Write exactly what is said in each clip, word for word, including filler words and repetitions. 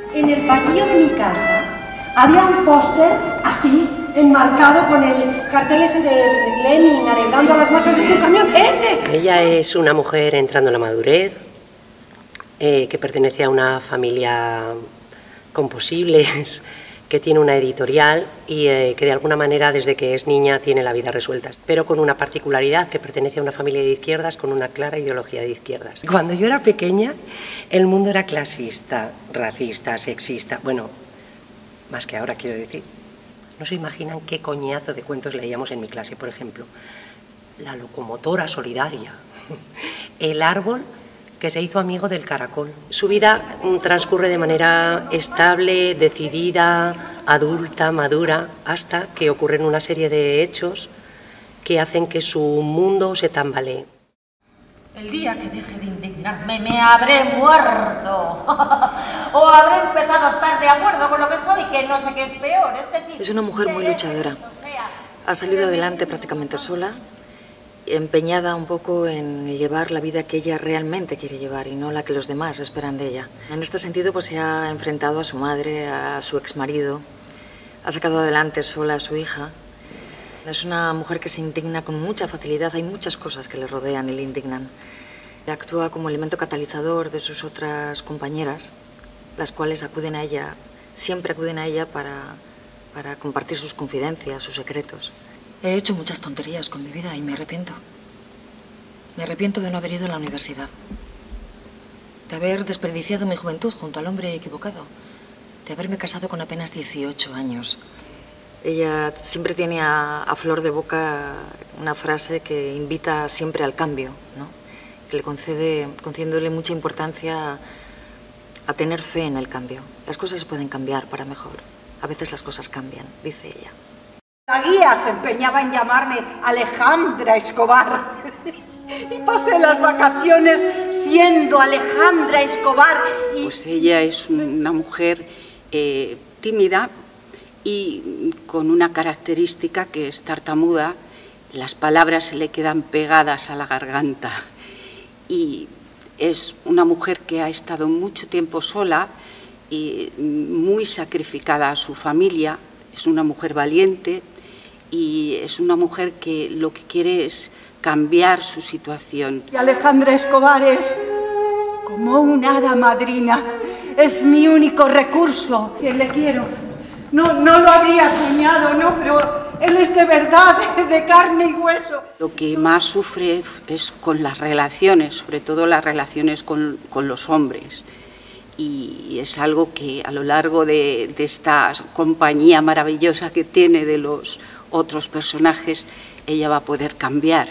En el pasillo de mi casa había un póster así, enmarcado con el cartel ese de Lenin arengando a las masas de un camión. ¡Ese! Ella es una mujer entrando en la madurez, eh, que pertenece a una familia con posibles, que tiene una editorial y eh, que de alguna manera desde que es niña tiene la vida resuelta, pero con una particularidad, que pertenece a una familia de izquierdas con una clara ideología de izquierdas. Cuando yo era pequeña el mundo era clasista, racista, sexista, bueno, más que ahora quiero decir. No se imaginan qué coñazo de cuentos leíamos en mi clase, por ejemplo, La locomotora solidaria, El árbol que se hizo amigo del caracol. Su vida transcurre de manera estable, decidida, adulta, madura, hasta que ocurren una serie de hechos que hacen que su mundo se tambalee. El día que deje de indignarme me habré muerto. O habré empezado a estar de acuerdo con lo que soy, que no sé qué es peor. Es decir, es una mujer muy luchadora. Ha salido adelante prácticamente sola, empeñada un poco en llevar la vida que ella realmente quiere llevar y no la que los demás esperan de ella. En este sentido, pues se ha enfrentado a su madre, a su exmarido, ha sacado adelante sola a su hija. Es una mujer que se indigna con mucha facilidad, hay muchas cosas que le rodean y le indignan. Actúa como elemento catalizador de sus otras compañeras, las cuales acuden a ella, siempre acuden a ella para, para compartir sus confidencias, sus secretos. He hecho muchas tonterías con mi vida y me arrepiento. Me arrepiento de no haber ido a la universidad, de haber desperdiciado mi juventud junto al hombre equivocado, de haberme casado con apenas dieciocho años. Ella siempre tiene a, a flor de boca una frase que invita siempre al cambio, ¿no? Que le concede, concediéndole mucha importancia a, a tener fe en el cambio. Las cosas pueden cambiar para mejor. A veces las cosas cambian, dice ella. La guía se empeñaba en llamarme Alejandra Escobar. Y pasé las vacaciones siendo Alejandra Escobar. Y... Pues ella es una mujer eh, tímida y con una característica que es tartamuda. Las palabras se le quedan pegadas a la garganta. Y es una mujer que ha estado mucho tiempo sola y muy sacrificada a su familia. Es una mujer valiente y es una mujer que lo que quiere es cambiar su situación. Y Alejandra Escobar es como un hada madrina, es mi único recurso. Que le quiero. No, no lo habría soñado, ¿no? Pero él es de verdad, de carne y hueso. Lo que más sufre es con las relaciones, sobre todo las relaciones con, con los hombres. Y es algo que a lo largo de, de esta compañía maravillosa que tiene de los otros personajes, ella va a poder cambiar.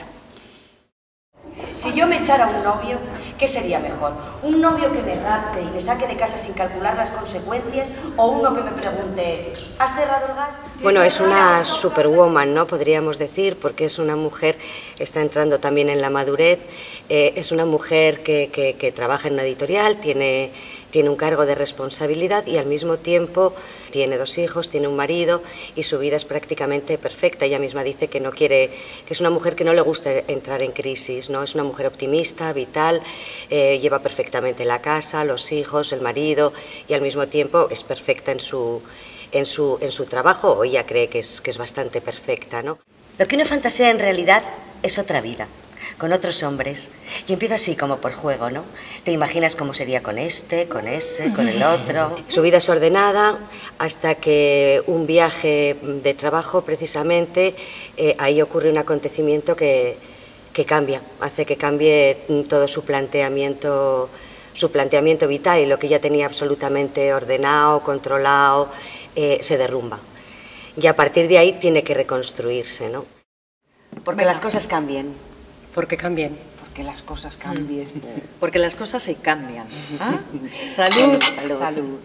Si yo me echara un novio, ¿qué sería mejor? ¿Un novio que me rapte y me saque de casa sin calcular las consecuencias? ¿O uno que me pregunte, ¿has cerrado el gas? Bueno, es una superwoman, ¿no? Podríamos decir, porque es una mujer, está entrando también en la madurez, eh, es una mujer que, que, que trabaja en una editorial, tiene... tiene un cargo de responsabilidad y al mismo tiempo tiene dos hijos, tiene un marido y su vida es prácticamente perfecta. Ella misma dice que no quiere, que es una mujer que no le gusta entrar en crisis, ¿no? Es una mujer optimista, vital, eh, lleva perfectamente la casa, los hijos, el marido y al mismo tiempo es perfecta en su, en su, en su trabajo, o ella cree que es, que es bastante perfecta, ¿no? Lo que uno fantasea en realidad es otra vida, con otros hombres, y empieza así como por juego, ¿no? Te imaginas cómo sería con este, con ese, con el otro. Su vida es ordenada hasta que un viaje de trabajo, precisamente, eh, ahí ocurre un acontecimiento que, que cambia, hace que cambie todo su planteamiento, su planteamiento vital, y lo que ella tenía absolutamente ordenado, controlado, eh, se derrumba. Y a partir de ahí tiene que reconstruirse, ¿no? Porque las cosas cambian. ¿Por qué cambian? Porque las cosas cambien. Porque las cosas se cambian. ¿Ah? Salud. Salud. Salud.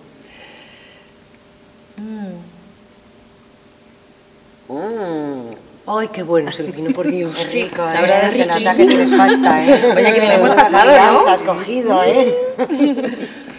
Mm. Mm. ¡Ay, qué bueno es el vino, por Dios! Qué rico, La ¿eh? verdad es que Se sí. nota que tienes pasta, ¿eh? Oye, que bien hemos Menuda pasado, ¿no? has cogido, ¿eh?